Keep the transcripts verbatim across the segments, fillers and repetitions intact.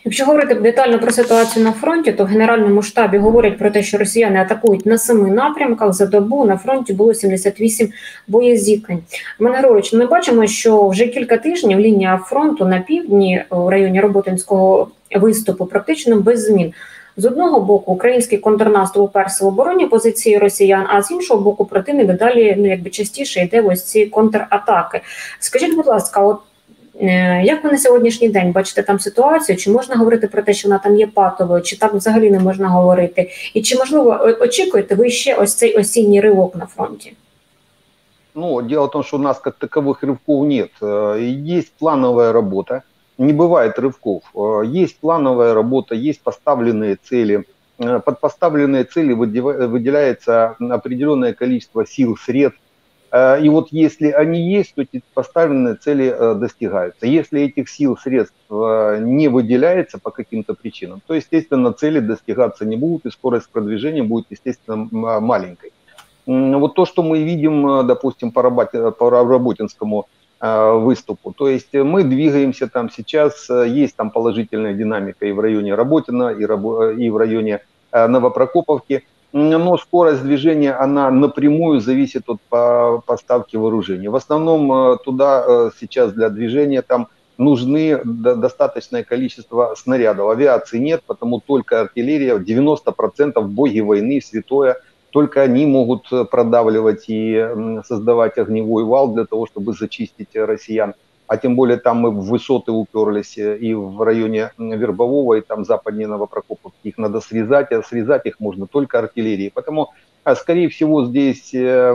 Якщо говорити детально про ситуацію на фронті, то в Генеральному штабі говорять про те, що росіяни атакують на семи напрямках. За добу на фронті було сімдесят вісім боєзіткнень. Мене Григорович, ми бачимо, що вже кілька тижнів лінія фронту на півдні у районі Роботинського виступу практично без змін. З одного боку, український контрнаступ уперся в оборонні позиції росіян, а з іншого боку, противник далі, ну, якби частіше йде в ось ці контратаки. Скажіть, будь ласка, от як ви на сьогоднішній день бачите там ситуацію? Чи можна говорити про те, що вона там є патовою, чи так взагалі не можна говорити? І чи, можливо, очікуєте ви ще ось цей осінній ривок на фронті? Ну, дело в том, что у нас как таковых рывков нет. Есть плановая работа, не бывает рывков. Есть плановая работа, есть поставленные цели. Под поставленные цели выделяется определенное количество сил, средств. И вот если они есть, то эти поставленные цели достигаются. Если этих сил, средств не выделяется по каким-то причинам, то, естественно, цели достигаться не будут, и скорость продвижения будет, естественно, маленькой. Вот то, что мы видим, допустим, по, работе, по Работинскому выступу, то есть мы двигаемся там сейчас, есть там положительная динамика и в районе Работина, и, и в районе Новопрокоповки, но скорость движения, она напрямую зависит от поставки вооружений. В основном туда сейчас для движения там нужны достаточное количество снарядов. Авиации нет, потому только артиллерия, девяносто процентов боги войны, святое, только они могут продавливать и создавать огневой вал для того, чтобы зачистить россиян. А тем более там мы в высоты уперлись и в районе Вербового, и там западнее Новопрокоповки. Их надо срезать, а срезать их можно только артиллерией. Поэтому, скорее всего, здесь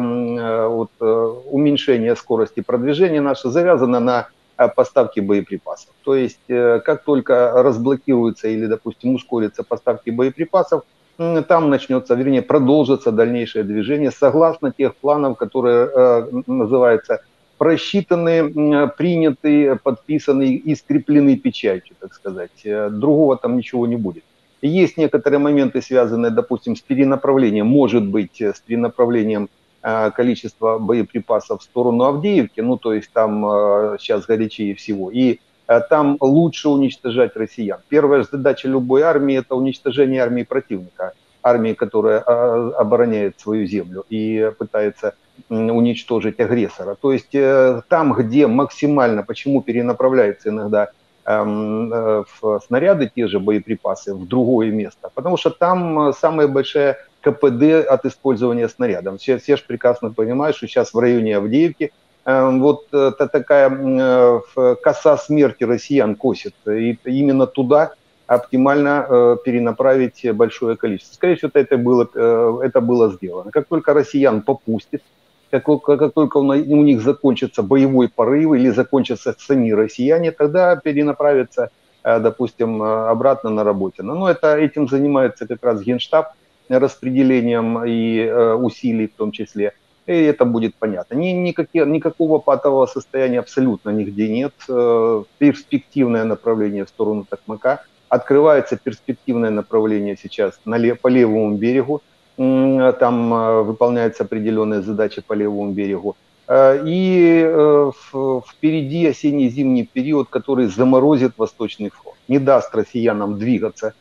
вот, уменьшение скорости продвижения наше завязано на поставки боеприпасов. То есть, как только разблокируются или, допустим, ускорятся поставки боеприпасов, там начнется, вернее, продолжится дальнейшее движение согласно тех планов, которые называются просчитаны, приняты, подписаны и скреплены печатью, так сказать. Другого там ничего не будет. Есть некоторые моменты, связанные, допустим, с перенаправлением, может быть, с перенаправлением количества боеприпасов в сторону Авдеевки, ну, то есть там сейчас горячее всего, и там лучше уничтожать россиян. Первая задача любой армии – это уничтожение армии противника, армии, которая обороняет свою землю и пытается уничтожить агрессора. То есть там, где максимально, почему перенаправляются иногда э, в снаряды, те же боеприпасы, в другое место, потому что там самая большая КПД от использования снарядов. Все, все же прекрасно понимают, что сейчас в районе Авдеевки э, вот э, такая э, коса смерти россиян косит, и именно туда оптимально э, перенаправить большое количество. Скорее всего, это было, э, это было сделано. Как только россиян попустит, Как, как только у них закончится боевой порыв или закончатся сами россияне, тогда перенаправятся, допустим, обратно на Работино. Но это, этим занимается как раз Генштаб распределением и усилий в том числе. И это будет понятно. Ни, никакие, никакого патового состояния абсолютно нигде нет. Перспективное направление в сторону Токмака. Открывается перспективное направление сейчас на, по левому берегу. Там выполняются определенные задачи по левому берегу. И впереди осенне-зимний период, который заморозит Восточный фронт, не даст россиянам двигаться.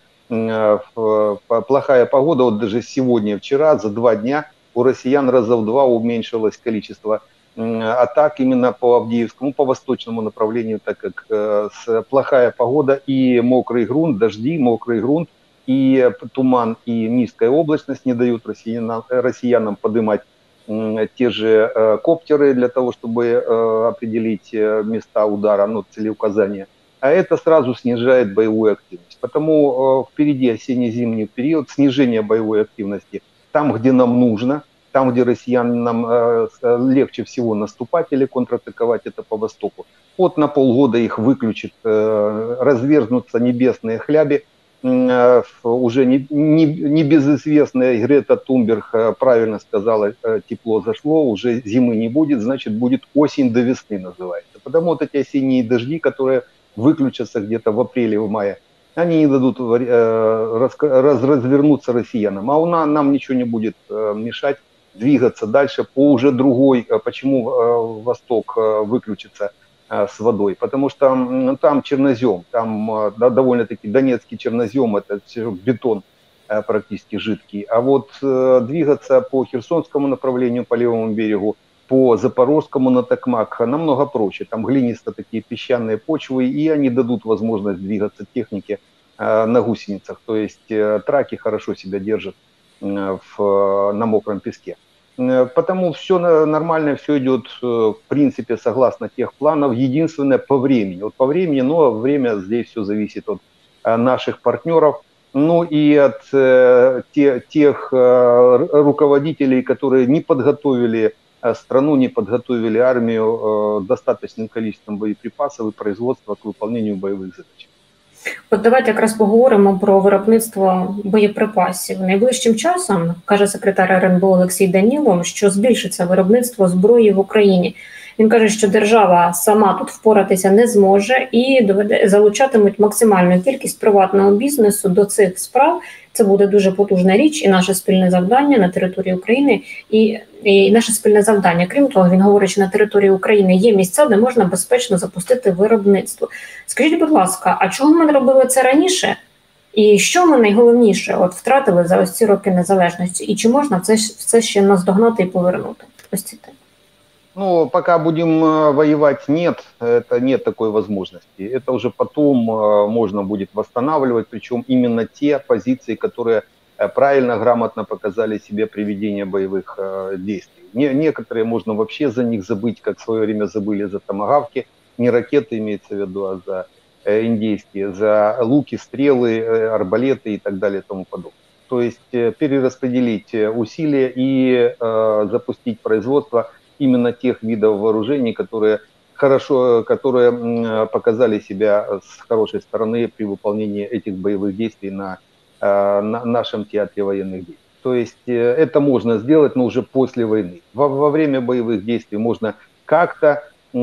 Плохая погода, вот даже сегодня, вчера, за два дня у россиян раза в два уменьшилось количество атак именно по Авдеевскому, по восточному направлению, так как плохая погода и мокрый грунт, дожди, мокрый грунт, и туман, и низкая облачность не дают россиянам, россиянам поднимать те же коптеры для того, чтобы определить места удара, ну, целеуказания. А это сразу снижает боевую активность. Потому впереди осенне-зимний период, снижение боевой активности там, где нам нужно, там, где россиянам легче всего наступать или контратаковать, это по востоку. Вот на полгода их выключит, разверзнутся небесные хляби. Уже не, не, не безызвестная Грета Тунберг правильно сказала, тепло зашло, уже зимы не будет, значит будет осень до весны называется. Потому вот эти осенние дожди, которые выключатся где-то в апреле, в мае, они не дадут раз, раз, развернуться россиянам. А у нас, нам ничего не будет мешать двигаться дальше по уже другой, почему восток выключится. с водой, потому что ну, там чернозем, там да, довольно-таки донецкий чернозем, это все бетон практически жидкий. А вот э, двигаться по Херсонскому направлению, по левому берегу, по Запорожскому на Токмак намного проще. Там глинисто такие песчаные почвы, и они дадут возможность двигаться технике э, на гусеницах. То есть э, траки хорошо себя держат э, в, на мокром песке. Э, потому все нормально, все идет э, в принципе согласно тех планов. Единственное по времени. Вот по времени, но время здесь все зависит от э, наших партнеров. Ну и от э, те, тех э, руководителей, которые не подготовили э, страну, не подготовили армию э, достаточным количеством боеприпасов и производства к выполнению боевых задач. От давайте якраз поговоримо про виробництво боєприпасів. Найближчим часом, каже секретар ер ен бе Олексій Данілов, що збільшиться виробництво зброї в Україні. Він каже, що держава сама тут впоратися не зможе і доведе, залучатимуть максимальну кількість приватного бізнесу до цих справ. Це буде дуже потужна річ і наше спільне завдання на території України, і, і наше спільне завдання. Крім того, він говорить, що на території України є місця, де можна безпечно запустити виробництво. Скажіть, будь ласка, а чого ми не робили це раніше? І що ми найголовніше от втратили за ось ці роки незалежності? І чи можна це, це ще наздогнати і повернути? Ось ці теми. Ну, пока будем воевать, нет, это нет такой возможности. Это уже потом можно будет восстанавливать, причем именно те позиции, которые правильно, грамотно показали себе при ведении боевых действий. Не, некоторые можно вообще за них забыть, как в свое время забыли за томагавки, не ракеты имеется в виду, а за индейские, за луки, стрелы, арбалеты и так далее и тому подобное. То есть перераспределить усилия и э, запустить производство именно тех видов вооружений, которые хорошо, которые показали себя с хорошей стороны при выполнении этих боевых действий на, на нашем театре военных действий. То есть это можно сделать, но уже после войны. Во, во время боевых действий можно как-то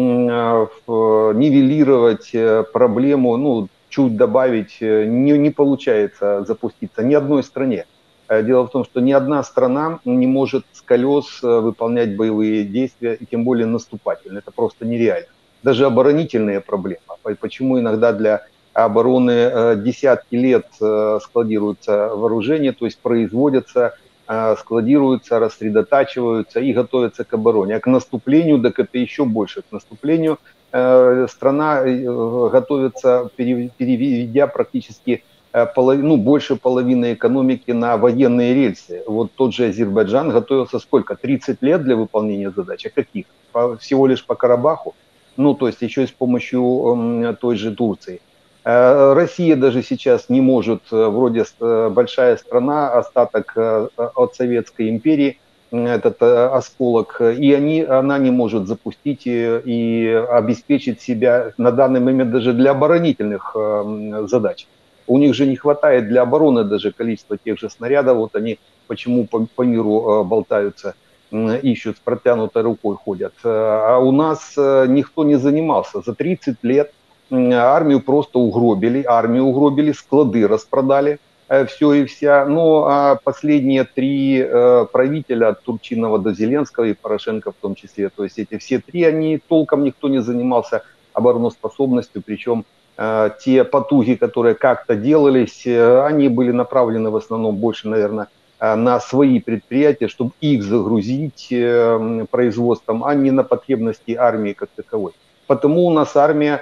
нивелировать проблему, ну, чуть добавить, не, не получается запуститься ни одной стране. Дело в том, что ни одна страна не может с колес выполнять боевые действия, и тем более наступательные. Это просто нереально. Даже оборонительные проблемы. Почему иногда для обороны десятки лет складируются вооружения, то есть производятся, складируются, рассредотачиваются и готовятся к обороне. А к наступлению, так это еще больше. К наступлению страна готовится, переведя практически половину, больше половины экономики на военные рельсы. Вот тот же Азербайджан готовился сколько? тридцать лет для выполнения задач. А каких? По, всего лишь по Карабаху. Ну, то есть еще и с помощью э, той же Турции. Э, Россия даже сейчас не может, э, вроде э, большая страна, остаток э, от Советской империи, э, этот э, осколок, и они, она не может запустить и, и обеспечить себя на данный момент даже для оборонительных э, задач. У них же не хватает для обороны даже количества тех же снарядов. Вот они почему по, по миру э, болтаются, э, ищут, с протянутой рукой ходят. А у нас э, никто не занимался. За тридцать лет э, армию просто угробили, армию угробили, склады распродали, э, все и вся. Ну, а последние три э, правителя, от Турчинова до Зеленского и Порошенко в том числе, то есть эти все три, они толком никто не занимался обороноспособностью, причем те потуги, которые как-то делались, они были направлены в основном больше, наверное, на свои предприятия, чтобы их загрузить производством, а не на потребности армии как таковой. Потому у нас армия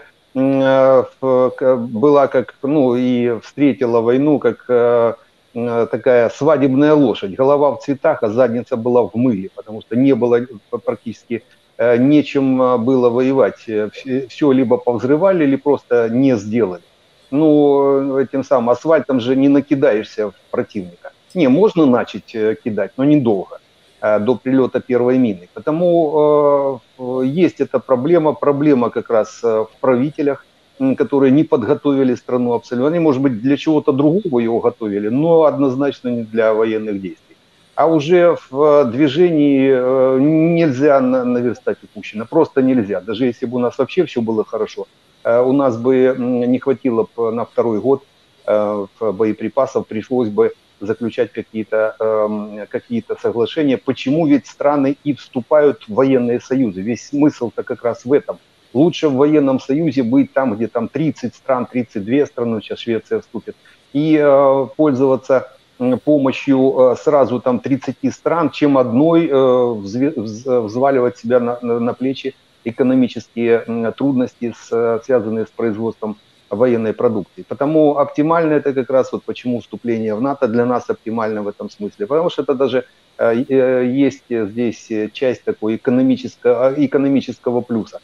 была как, ну, и встретила войну как такая свадебная лошадь. Голова в цветах, а задница была в мыле, потому что не было практически нечем было воевать. Все либо повзрывали, или просто не сделали. Ну, этим самым асфальтом же не накидаешься в противника. Не, можно начать кидать, но недолго, до прилета первой мины. Потому э, есть эта проблема, проблема как раз в правителях, которые не подготовили страну абсолютно. Они, может быть, для чего-то другого ее готовили, но однозначно не для военных действий. А уже в движении нельзя наверстать упущено, просто нельзя. Даже если бы у нас вообще все было хорошо, у нас бы не хватило на второй год боеприпасов, пришлось бы заключать какие-то какие-то соглашения. Почему ведь страны и вступают в военные союзы? Весь смысл-то как раз в этом. Лучше в военном союзе быть там, где там тридцать стран, тридцать две страны, сейчас Швеция вступит, и э, пользоваться помощью э, сразу там тридцати стран, чем одной э, взваливать себя на, на, на плечи экономические э, трудности, с, связанные с производством военной продукции. Потому оптимально это как раз вот почему вступление в НАТО для нас оптимально в этом смысле. Потому что это даже э, есть здесь часть такой экономического, экономического плюса.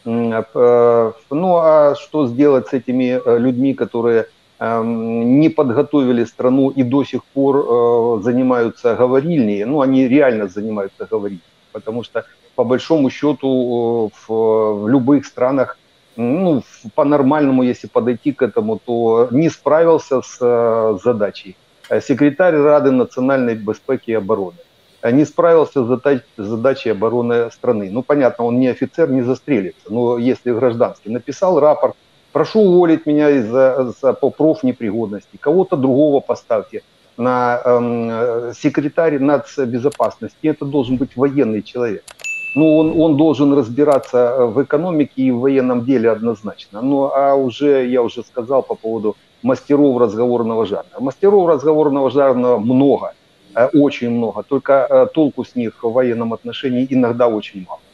Ну а что сделать с этими людьми, которые не подготовили страну и до сих пор занимаются говорильней? Ну, они реально занимаются говорильней, потому что по большому счету в, в любых странах, ну, по-нормальному, если подойти к этому, то не справился с задачей секретарь Рады национальной безопасности и обороны. Не справился с задачей обороны страны. Ну, понятно, он не офицер, не застрелится, но если гражданский написал рапорт, прошу уволить меня из-за по профнепригодности, кого-то другого поставьте на э, секретарь нацбезопасности, это должен быть военный человек. Ну, он, он должен разбираться в экономике и в военном деле однозначно. Ну, а уже, я уже сказал по поводу мастеров разговорного жанра. Мастеров разговорного жанра много, очень много, только толку с них в военном отношении иногда очень мало.